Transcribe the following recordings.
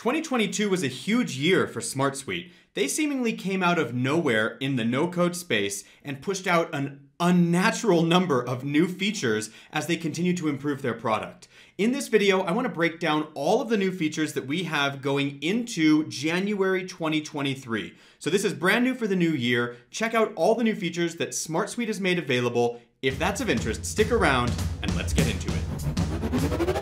2022 was a huge year for SmartSuite. They seemingly came out of nowhere in the no-code space and pushed out an unnatural number of new features as they continue to improve their product. In this video, I want to break down all of the new features that we have going into January 2023. So this is brand new for the new year. Check out all the new features that SmartSuite has made available. If that's of interest, stick around and let's get into it.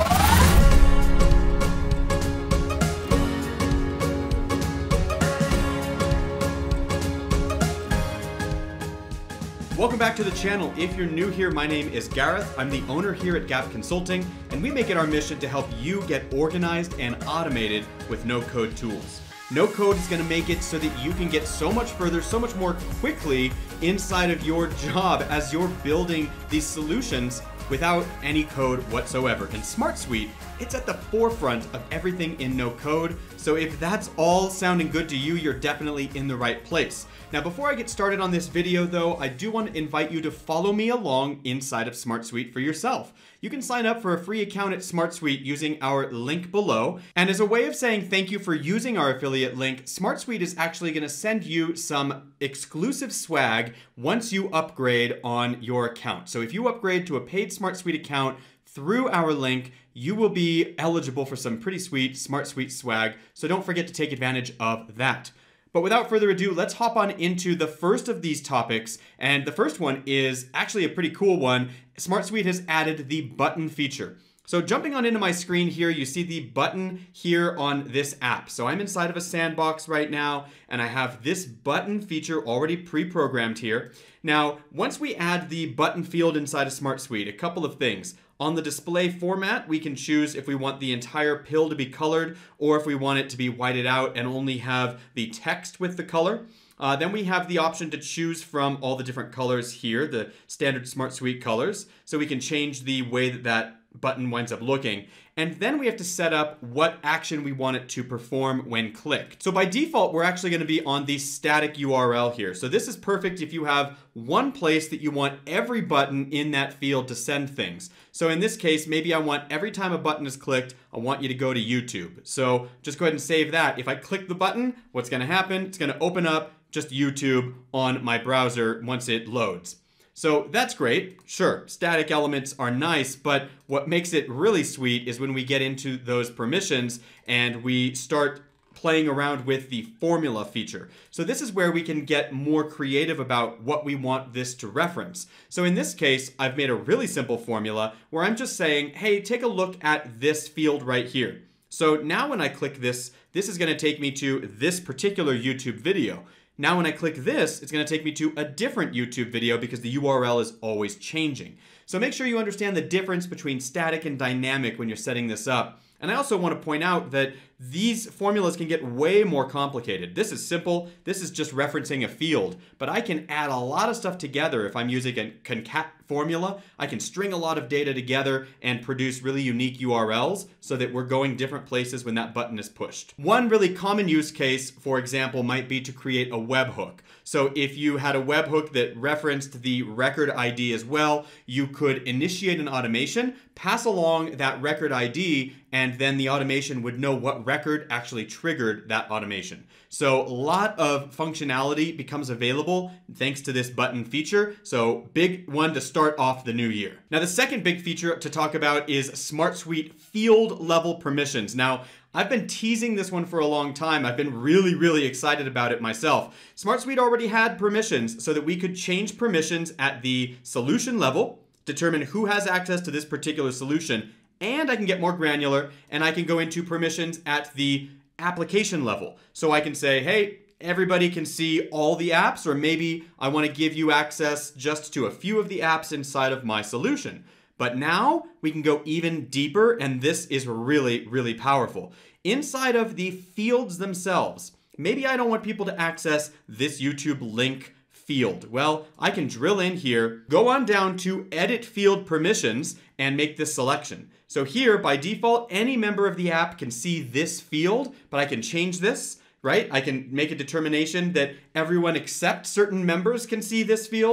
Welcome back to the channel. If you're new here, my name is Gareth. I'm the owner here at Gap Consulting, and we make it our mission to help you get organized and automated with no-code tools. No-code is going to make it so that you can get so much further, so much more quickly inside of your job as you're building these solutions without any code whatsoever. In SmartSuite, it's at the forefront of everything in no code. So if that's all sounding good to you, you're definitely in the right place. Now, before I get started on this video though, I do want to invite you to follow me along inside of SmartSuite for yourself. You can sign up for a free account at SmartSuite using our link below. And as a way of saying thank you for using our affiliate link, SmartSuite is actually going to send you some exclusive swag once you upgrade on your account. So if you upgrade to a paid SmartSuite account through our link, you will be eligible for some pretty sweet SmartSuite swag. So don't forget to take advantage of that. But without further ado, let's hop on into the first of these topics. And the first one is actually a pretty cool one. SmartSuite has added the button feature. So jumping on into my screen here, you see the button here on this app. So I'm inside of a sandbox right now, and I have this button feature already pre-programmed here. Now, once we add the button field inside of SmartSuite, a couple of things. On the display format, we can choose if we want the entire pill to be colored or if we want it to be whited out and only have the text with the color. Then we have the option to choose from all the different colors here, the standard SmartSuite colors. So we can change the way that that button winds up looking. And then we have to set up what action we want it to perform when clicked. So by default, we're actually going to be on the static URL here. So this is perfect if you have one place that you want every button in that field to send things. So in this case, maybe I want every time a button is clicked, I want you to go to YouTube. So just go ahead and save that. If I click the button, what's going to happen? It's going to open up just YouTube on my browser once it loads. So that's great. Sure, static elements are nice, but what makes it really sweet is when we get into those permissions and we start playing around with the formula feature. So this is where we can get more creative about what we want this to reference. So in this case, I've made a really simple formula where I'm just saying, hey, take a look at this field right here. So now when I click this, this is going to take me to this particular YouTube video. Now when I click this, it's going to take me to a different YouTube video because the URL is always changing. So make sure you understand the difference between static and dynamic when you're setting this up. And I also want to point out that these formulas can get way more complicated. This is simple. This is just referencing a field, but I can add a lot of stuff together if I'm using a concat formula. I can string a lot of data together and produce really unique URLs so that we're going different places when that button is pushed. One really common use case, for example, might be to create a webhook. So if you had a webhook that referenced the record ID as well, you could initiate an automation, pass along that record ID, and then the automation would know what record actually triggered that automation. So a lot of functionality becomes available thanks to this button feature. So big one to start off the new year. Now the second big feature to talk about is SmartSuite field level permissions. Now I've been teasing this one for a long time. I've been really excited about it myself. SmartSuite already had permissions so that we could change permissions at the solution level, determine who has access to this particular solution, and I can get more granular and I can go into permissions at the application level. So I can say, hey, everybody can see all the apps, or maybe I want to give you access just to a few of the apps inside of my solution. But now we can go even deeper, and this is really powerful. Inside of the fields themselves, maybe I don't want people to access this YouTube link field. Well, I can drill in here, go on down to edit field permissions, and make this selection. So here, by default, any member of the app can see this field, but I can change this, right? I can make a determination that everyone except certain members can see this field,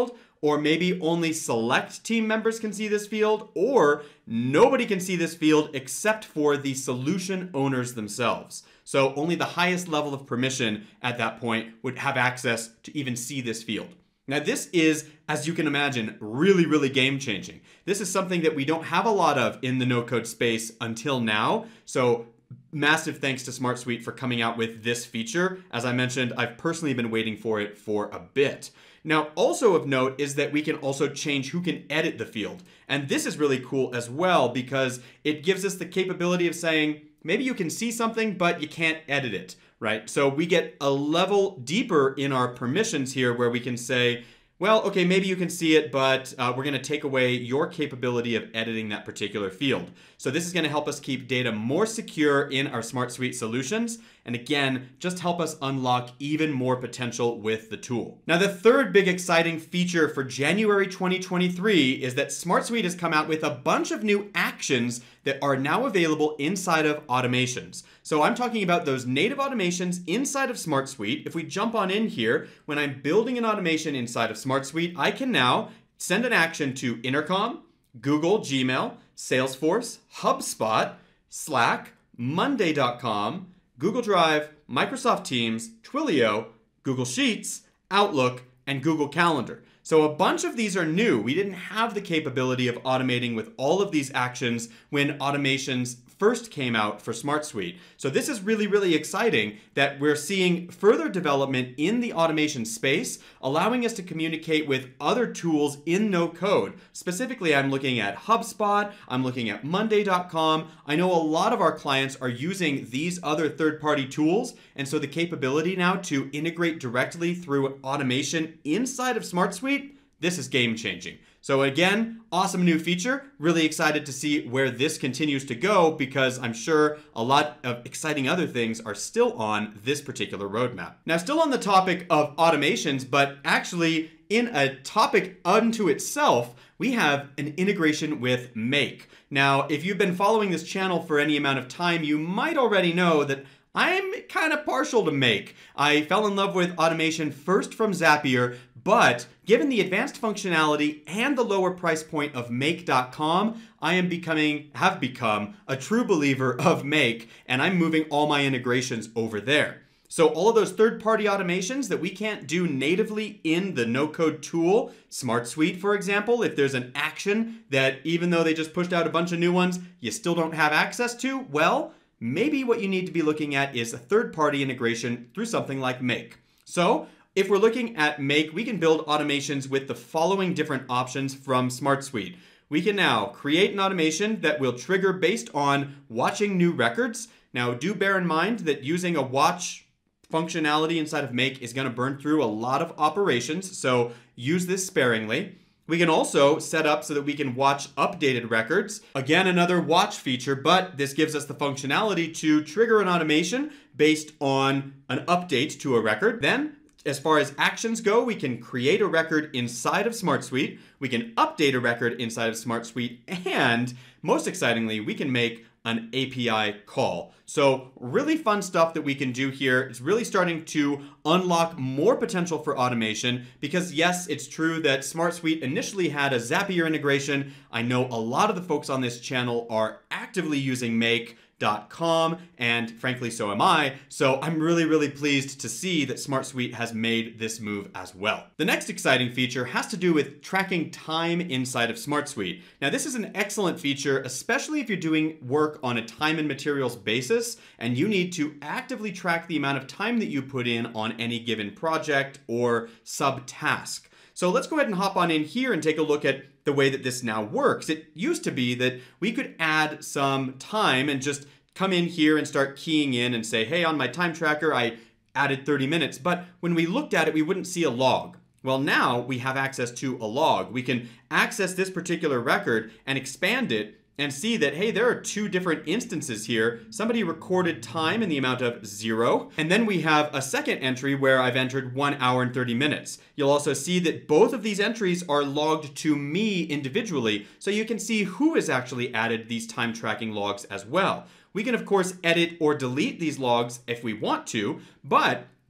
or maybe only select team members can see this field, or nobody can see this field except for the solution owners themselves. So only the highest level of permission at that point would have access to even see this field. Now this is, as you can imagine, really, really game changing. This is something that we don't have a lot of in the no-code space until now. So massive thanks to SmartSuite for coming out with this feature. As I mentioned, I've personally been waiting for it for a bit. Now, also of note is that we can also change who can edit the field. And this is really cool as well because it gives us the capability of saying, maybe you can see something, but you can't edit it, right? So we get a level deeper in our permissions here where we can say, well, okay, maybe you can see it, but we're going to take away your capability of editing that particular field. So this is going to help us keep data more secure in our SmartSuite solutions. And again, just help us unlock even more potential with the tool. Now, the third big exciting feature for January 2023 is that SmartSuite has come out with a bunch of new actions that are now available inside of automations. So I'm talking about those native automations inside of SmartSuite. If we jump on in here, when I'm building an automation inside of SmartSuite, I can now send an action to Intercom, Google, Gmail, Salesforce, HubSpot, Slack, Monday.com, Google Drive, Microsoft Teams, Twilio, Google Sheets, Outlook, and Google Calendar. So a bunch of these are new. We didn't have the capability of automating with all of these actions when automations first came out for SmartSuite. So this is really, really exciting that we're seeing further development in the automation space, allowing us to communicate with other tools in no code. Specifically, I'm looking at HubSpot, I'm looking at Monday.com. I know a lot of our clients are using these other third-party tools, and so the capability now to integrate directly through automation inside of SmartSuite, this is game-changing. So again, awesome new feature. Really excited to see where this continues to go because I'm sure a lot of exciting other things are still on this particular roadmap. Now, still on the topic of automations, but actually in a topic unto itself, we have an integration with Make. Now, if you've been following this channel for any amount of time, you might already know that I'm kind of partial to Make. I fell in love with automation first from Zapier, but given the advanced functionality and the lower price point of Make.com, I have become a true believer of Make, and I'm moving all my integrations over there. So all of those third-party automations that we can't do natively in the no-code tool, SmartSuite, for example, if there's an action that even though they just pushed out a bunch of new ones, you still don't have access to, well, maybe what you need to be looking at is a third-party integration through something like Make. So if we're looking at Make, we can build automations with the following different options from SmartSuite. We can now create an automation that will trigger based on watching new records. Now, do bear in mind that using a watch functionality inside of Make is going to burn through a lot of operations, so use this sparingly. We can also set up so that we can watch updated records. Again, another watch feature, but this gives us the functionality to trigger an automation based on an update to a record. Then, as far as actions go, we can create a record inside of SmartSuite, we can update a record inside of SmartSuite, and most excitingly, we can make an API call. So really fun stuff that we can do here. It's really starting to unlock more potential for automation because yes, it's true that SmartSuite initially had a Zapier integration. I know a lot of the folks on this channel are actively using Make.com, and frankly, so am I. So I'm really, really pleased to see that SmartSuite has made this move as well. The next exciting feature has to do with tracking time inside of SmartSuite. Now, this is an excellent feature, especially if you're doing work on a time and materials basis, and you need to actively track the amount of time that you put in on any given project or subtask. So let's go ahead and hop on in here and take a look at the way that this now works. It used to be that we could add some time and just come in here and start keying in and say, hey, on my time tracker, I added 30 minutes. But when we looked at it, we wouldn't see a log. Well, now we have access to a log. We can access this particular record and expand it and see that, hey, there are two different instances here. Somebody recorded time in the amount of 0, and then we have a second entry where I've entered 1 hour and 30 minutes. You'll also see that both of these entries are logged to me individually, so you can see who has actually added these time tracking logs as well. We can, of course, edit or delete these logs if we want to, but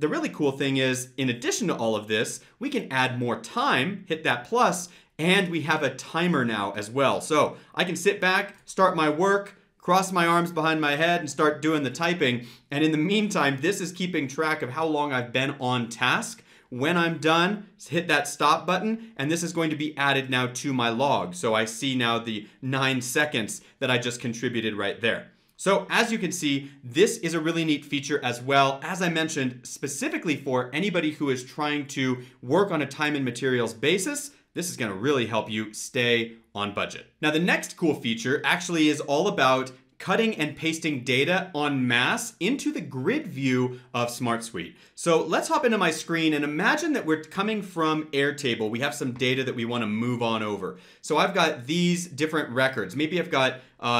the really cool thing is, in addition to all of this, we can add more time, hit that plus, and we have a timer now as well. So I can sit back, start my work, cross my arms behind my head and start doing the typing. And in the meantime, this is keeping track of how long I've been on task. When I'm done, hit that stop button, and this is going to be added now to my log. So I see now the 9 seconds that I just contributed right there. So as you can see, this is a really neat feature as well, as I mentioned, specifically for anybody who is trying to work on a time and materials basis. This is going to really help you stay on budget. Now, the next cool feature actually is all about cutting and pasting data en masse into the grid view of SmartSuite. So let's hop into my screen and imagine that we're coming from Airtable. We have some data that we want to move on over. So I've got these different records. Maybe I've got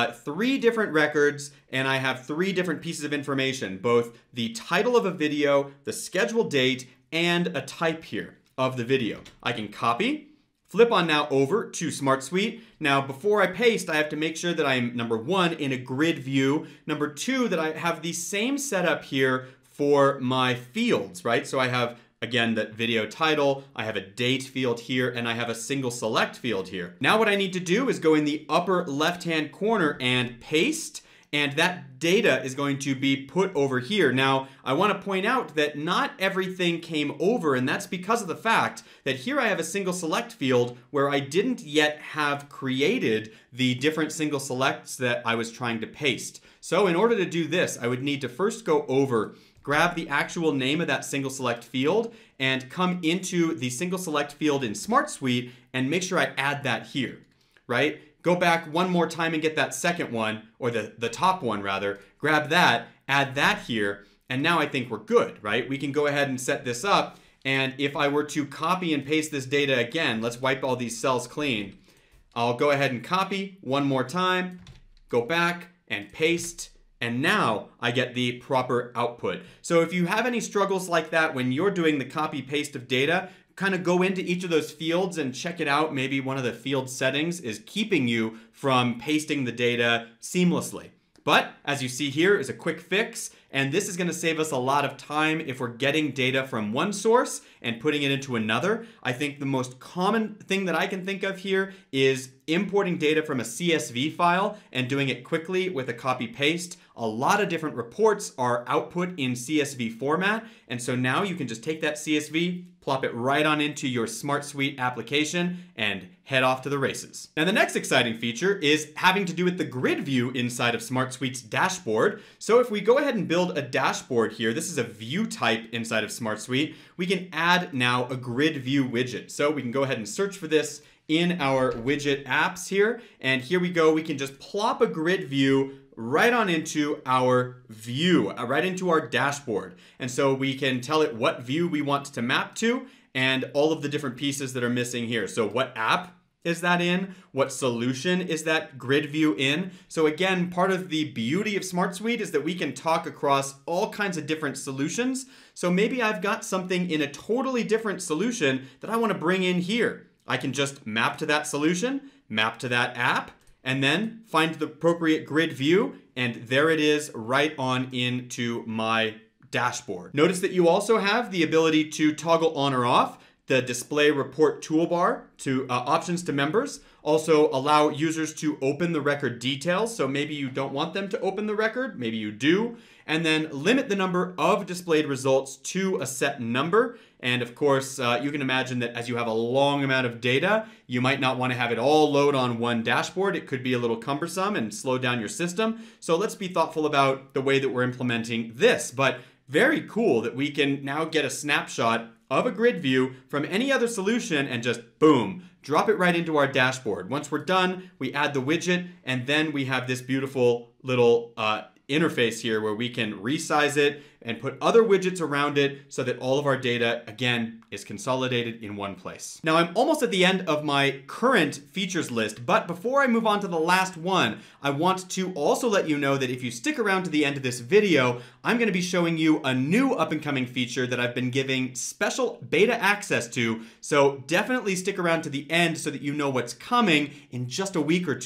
3 different records and I have 3 different pieces of information, both the title of a video, the scheduled date, and a type here of the video. I can copy, flip on now over to SmartSuite. Now, before I paste, I have to make sure that I'm, number 1, in a grid view. Number 2, that I have the same setup here for my fields, right? So I have, again, the video title, I have a date field here, and I have a single select field here. Now what I need to do is go in the upper left-hand corner and paste, and that data is going to be put over here. Now, I want to point out that not everything came over, and that's because of the fact that here I have a single select field where I didn't yet have created the different single selects that I was trying to paste. So in order to do this, I would need to first go over, grab the actual name of that single select field, and come into the single select field in SmartSuite and make sure I add that here, right? Go back one more time and get that second one, or the top one rather, grab that, add that here, and now I think we're good, right? We can go ahead and set this up, and if I were to copy and paste this data again, let's wipe all these cells clean. I'll go ahead and copy one more time, go back and paste, and now I get the proper output. So if you have any struggles like that when you're doing the copy paste of data, kind of go into each of those fields and check it out. Maybe one of the field settings is keeping you from pasting the data seamlessly. But as you see here is a quick fix, and this is going to save us a lot of time if we're getting data from one source and putting it into another. I think the most common thing that I can think of here is importing data from a CSV file and doing it quickly with a copy paste. A lot of different reports are output in CSV format, and so now you can just take that CSV, plop it right on into your SmartSuite application, and head off to the races. Now the next exciting feature is having to do with the grid view inside of SmartSuite's dashboard. So if we go ahead and build a dashboard here, this is a view type inside of SmartSuite, we can add now a grid view widget. So we can go ahead and search for this in our widget apps here, and here we go, we can just plop a grid view right on into our view, right into our dashboard. And so we can tell it what view we want to map to and all of the different pieces that are missing here. So what app is that in? What solution is that grid view in? So again, part of the beauty of SmartSuite is that we can talk across all kinds of different solutions. So maybe I've got something in a totally different solution that I want to bring in here. I can just map to that solution, map to that app, and then find the appropriate grid view, and there it is right on into my dashboard. Notice that you also have the ability to toggle on or off the display report toolbar to options to members. Also allow users to open the record details. So maybe you don't want them to open the record, maybe you do. And then limit the number of displayed results to a set number. And of course, you can imagine that as you have a long amount of data, you might not want to have it all load on one dashboard. It could be a little cumbersome and slow down your system. So let's be thoughtful about the way that we're implementing this. But very cool that we can now get a snapshot of a grid view from any other solution and just boom, drop it right into our dashboard. Once we're done, we add the widget, and then we have this beautiful little interface here where we can resize it and put other widgets around it so that all of our data, again, is consolidated in one place. Now, I'm almost at the end of my current features list, but before I move on to the last one, I want to also let you know that if you stick around to the end of this video, I'm going to be showing you a new up-and-coming feature that I've been giving special beta access to, so definitely stick around to the end so that you know what's coming in just a week or two.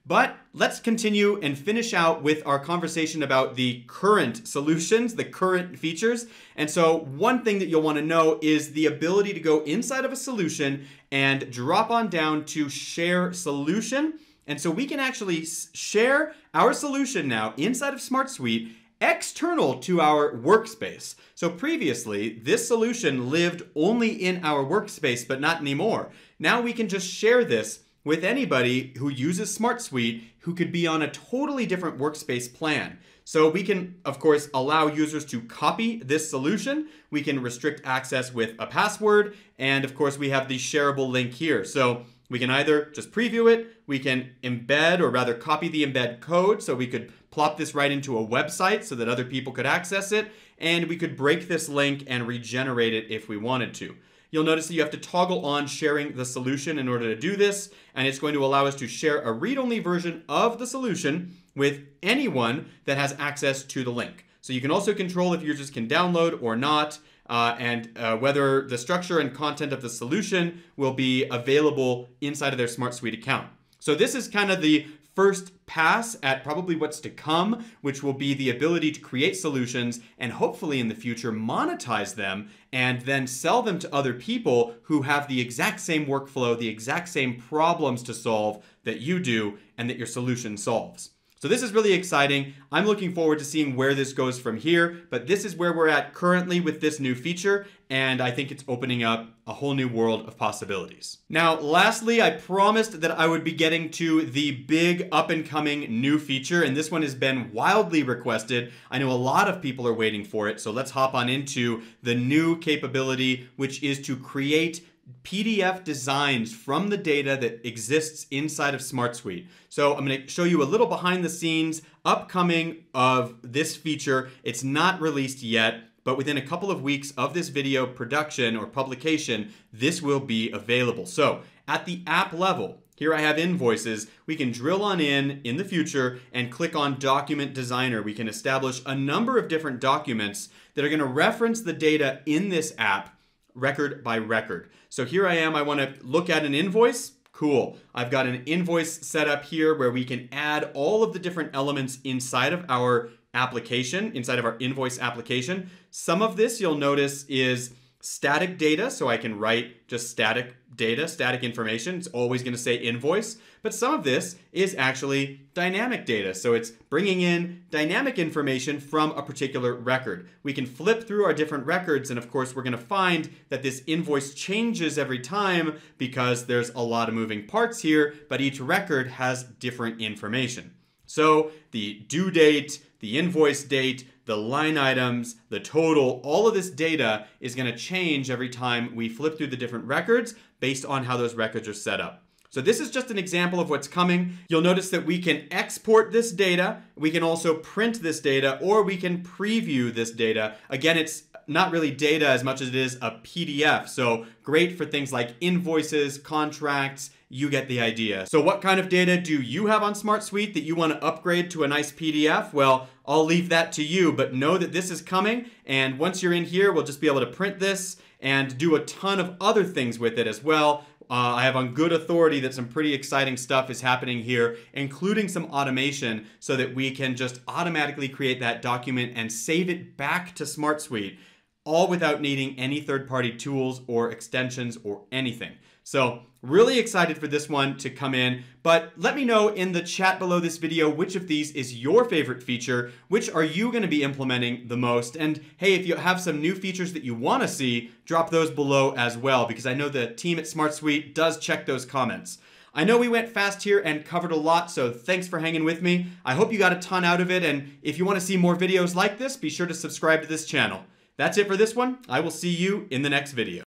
But let's continue and finish out with our conversation about the current solutions, the current features. And so one thing that you'll want to know is the ability to go inside of a solution and drop on down to share solution. And so we can actually share our solution now inside of SmartSuite external to our workspace. So previously, this solution lived only in our workspace, but not anymore. Now we can just share this with anybody who uses SmartSuite who could be on a totally different workspace plan. So we can, of course, allow users to copy this solution. We can restrict access with a password. And of course, we have the shareable link here. So we can either just preview it, we can embed, or rather copy the embed code, so we could plop this right into a website so that other people could access it, and we could break this link and regenerate it if we wanted to. You'll notice that you have to toggle on sharing the solution in order to do this, and it's going to allow us to share a read-only version of the solution with anyone that has access to the link. So you can also control if users can download or not, and whether the structure and content of the solution will be available inside of their SmartSuite account. So this is kind of the first pass at probably what's to come, which will be the ability to create solutions and hopefully in the future monetize them and then sell them to other people who have the exact same workflow, the exact same problems to solve that you do and that your solution solves. So this is really exciting. I'm looking forward to seeing where this goes from here, but this is where we're at currently with this new feature, and I think it's opening up a whole new world of possibilities. Now, lastly, I promised that I would be getting to the big up-and-coming new feature, and this one has been wildly requested. I know a lot of people are waiting for it, so let's hop on into the new capability, which is to create PDF designs from the data that exists inside of SmartSuite. So I'm going to show you a little behind the scenes upcoming of this feature. It's not released yet, but within a couple of weeks of this video production or publication, this will be available. So at the app level, here I have invoices. We can drill on in the future and click on Document Designer. We can establish a number of different documents that are going to reference the data in this app record by record. So here I am, I want to look at an invoice. Cool. I've got an invoice set up here where we can add all of the different elements inside of our application, inside of our invoice application. Some of this you'll notice is static data, so I can write just static data, static information. It's always going to say invoice, but some of this is actually dynamic data. So it's bringing in dynamic information from a particular record. We can flip through our different records, and of course, we're going to find that this invoice changes every time because there's a lot of moving parts here, but each record has different information. So the due date, the invoice date, the line items, the total, all of this data is going to change every time we flip through the different records based on how those records are set up. So this is just an example of what's coming. You'll notice that we can export this data, we can also print this data, or we can preview this data. Again, it's not really data as much as it is a PDF. So great for things like invoices, contracts, you get the idea. So what kind of data do you have on SmartSuite that you want to upgrade to a nice PDF? Well, I'll leave that to you, but know that this is coming. And once you're in here, we'll just be able to print this and do a ton of other things with it as well. I have on good authority that some pretty exciting stuff is happening here, including some automation so that we can just automatically create that document and save it back to SmartSuite, all without needing any third-party tools or extensions or anything. So really excited for this one to come in, but let me know in the chat below this video which of these is your favorite feature, which are you going to be implementing the most, and hey, if you have some new features that you want to see, drop those below as well, because I know the team at SmartSuite does check those comments. I know we went fast here and covered a lot, so thanks for hanging with me. I hope you got a ton out of it, and if you want to see more videos like this, be sure to subscribe to this channel. That's it for this one. I will see you in the next video.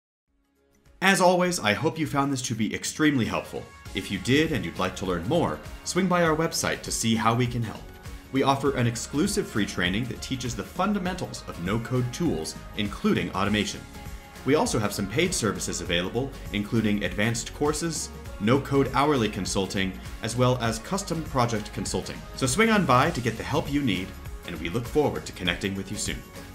As always, I hope you found this to be extremely helpful. If you did and you'd like to learn more, swing by our website to see how we can help. We offer an exclusive free training that teaches the fundamentals of no-code tools, including automation. We also have some paid services available, including advanced courses, no-code hourly consulting, as well as custom project consulting. So swing on by to get the help you need, and we look forward to connecting with you soon.